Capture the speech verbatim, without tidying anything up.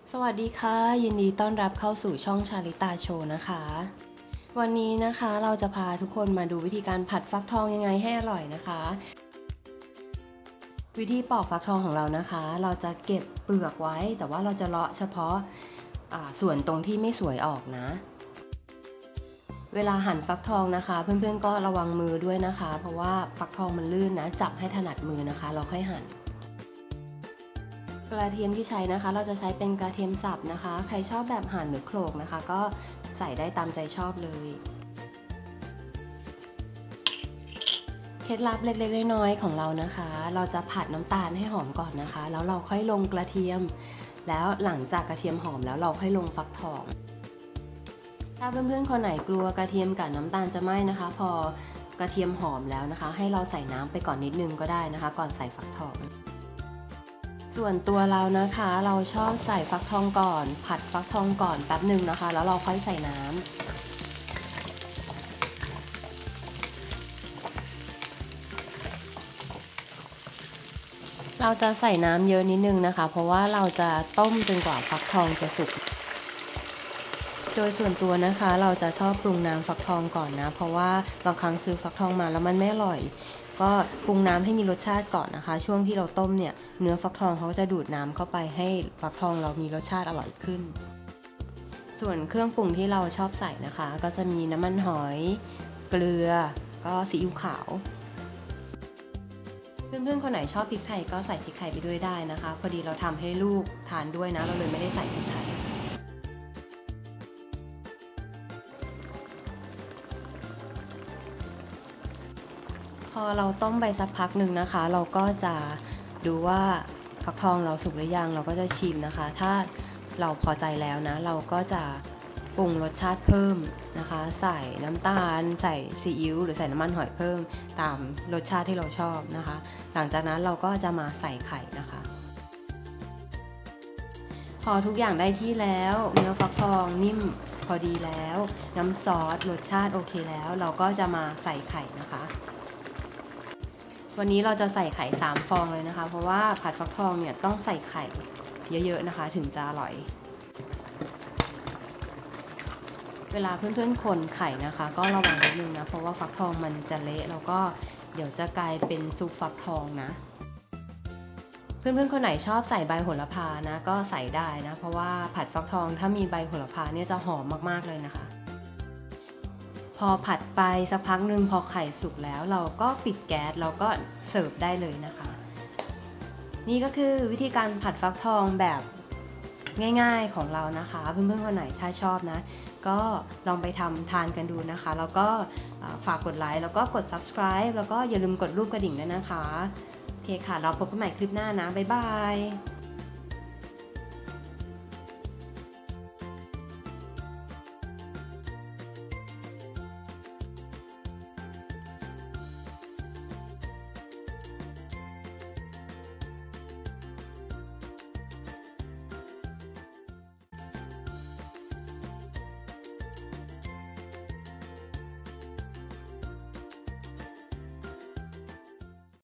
สวัสดีค่ะยินดีต้อนรับเข้าสู่ช่องชาลิตาโชว์นะคะวันนี้นะคะเราจะพาทุกคนมาดูวิธีการผัดฟักทองยังไงให้อร่อยนะคะวิธีปอกฟักทองของเรานะคะเราจะเก็บเปลือกไว้แต่ว่าเราจะเลาะเฉพาะส่วนตรงที่ไม่สวยออกนะเวลาหั่นฟักทองนะคะเพื่อนๆก็ระวังมือด้วยนะคะเพราะว่าฟักทองมันลื่นนะจับให้ถนัดมือนะคะเราค่อยหั่นกระเทียมที่ใช้นะคะเราจะใช้เป็นกระเทียมสับนะคะใครชอบแบบหั่นหรือโขลกนะคะก็ใส่ได้ตามใจชอบเลยเคล็ดลับเล็กๆน้อยๆของเรานะคะเราจะผัดน้ำตาลให้หอมก่อนนะคะแล้วเราค่อยลงกระเทียมแล้วหลังจากกระเทียมหอมแล้วเราค่อยลงฟักทองถ้าเพื่อนๆคนไหนกลัวกระเทียมกับน้ำตาลจะไหม้นะคะพอกระเทียมหอมแล้วนะคะให้เราใส่น้ำไปก่อนนิดนึงก็ได้นะคะก่อนใส่ฟักทองส่วนตัวเรานะคะเราชอบใส่ฟักทองก่อนผัดฟักทองก่อนแป๊บหนึ่งนะคะแล้วเราค่อยใส่น้ำเราจะใส่น้ำเยอะนิดนึงนะคะเพราะว่าเราจะต้มจนกว่าฟักทองจะสุกโดยส่วนตัวนะคะเราจะชอบปรุงน้ำฟักทองก่อนนะเพราะว่าบางครั้งซื้อฟักทองมาแล้วมันไม่อร่อยก็ปรุงน้ำให้มีรสชาติก่อนนะคะช่วงที่เราต้มเนี่ยเนื้อฟักทองเขาจะดูดน้ำเข้าไปให้ฟักทองเรามีรสชาติอร่อยขึ้นส่วนเครื่องปรุงที่เราชอบใส่นะคะก็จะมีน้ำมันหอยเกลือก็ซีอิ๊วขาวเพื่อนๆคนไหนชอบพริกไทยก็ใส่พริกไทยไปด้วยได้นะคะพอดีเราทำให้ลูกทานด้วยนะเราเลยไม่ได้ใส่พริกไทยพอเราต้มไปสักพักหนึ่งนะคะเราก็จะดูว่าฟักทองเราสุกหรือยังเราก็จะชิมนะคะถ้าเราพอใจแล้วนะเราก็จะปรุงรสชาติเพิ่มนะคะใส่น้ำตาลใส่ซีอิ๊วหรือใส่น้ำมันหอยเพิ่มตามรสชาติที่เราชอบนะคะหลังจากนั้นเราก็จะมาใส่ไข่นะคะพอทุกอย่างได้ที่แล้วเนื้อฟักทองนิ่มพอดีแล้วน้ำซอสรสชาติโอเคแล้วเราก็จะมาใส่ไข่นะคะวันนี้เราจะใส่ไข่สามฟองเลยนะคะเพราะว่าผัดฟักทองเนี่ยต้องใส่ไข่เยอะๆนะคะถึงจะอร่อยเวลาเพื่อนๆคนไข่นะคะก็ระวังนิดนึงนะเพราะว่าฟักทองมันจะเละแล้วก็เดี๋ยวจะกลายเป็นซุปฟักทองนะเพื่อนๆคนไหนชอบใส่ใบโหระพานะก็ใส่ได้นะเพราะว่าผัดฟักทองถ้ามีใบโหระพาเนี่ยจะหอมมากๆเลยนะคะพอผัดไปสักพักหนึ่งพอไข่สุกแล้วเราก็ปิดแก๊สเราก็เสิร์ฟได้เลยนะคะนี่ก็คือวิธีการผัดฟักทองแบบง่ายๆของเรานะคะเพื่อนๆคนไหนถ้าชอบนะก็ลองไปทำทานกันดูนะคะแล้วก็ฝากกดไลค์แล้วก็กด ซับสไครบ์ แล้วก็อย่าลืมกดรูปกระดิ่งด้วยนะคะโอเคค่ะเราพบกันใหม่คลิปหน้านะบ๊ายบาย